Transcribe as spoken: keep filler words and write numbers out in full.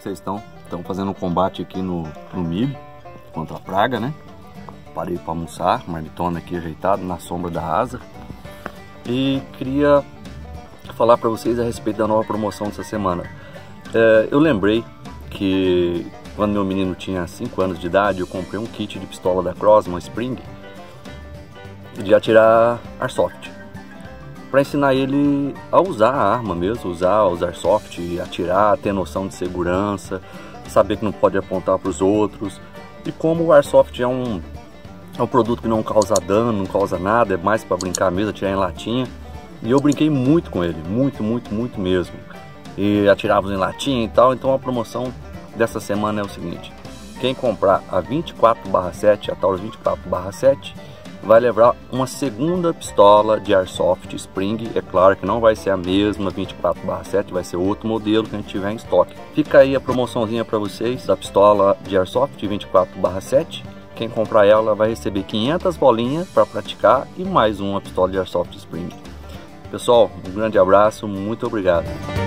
que vocês estão? Estão fazendo um combate aqui no, no milho contra a praga, né? Parei para almoçar, marmitona aqui ajeitado na sombra da asa. E queria falar para vocês a respeito da nova promoção dessa semana. É, eu lembrei que quando meu menino tinha cinco anos de idade, eu comprei um kit de pistola da Crosman Spring de atirar Airsoft, para ensinar ele a usar a arma mesmo, usar os Airsoft, atirar, ter noção de segurança, saber que não pode apontar para os outros. E como o Airsoft é um, é um produto que não causa dano, não causa nada, é mais para brincar mesmo, atirar em latinha. E eu brinquei muito com ele, muito, muito, muito mesmo. E atirava em latinha e tal. Então a promoção dessa semana é o seguinte: quem comprar a vinte e quatro barra sete, a Taurus vinte e quatro barra sete, vai levar uma segunda pistola de Airsoft Spring. É claro que não vai ser a mesma vinte e quatro barra sete, vai ser outro modelo que a gente tiver em estoque. Fica aí a promoçãozinha para vocês da pistola de Airsoft vinte e quatro barra sete. Quem comprar ela vai receber quinhentas bolinhas para praticar e mais uma pistola de Airsoft Spring. Pessoal, um grande abraço, muito obrigado.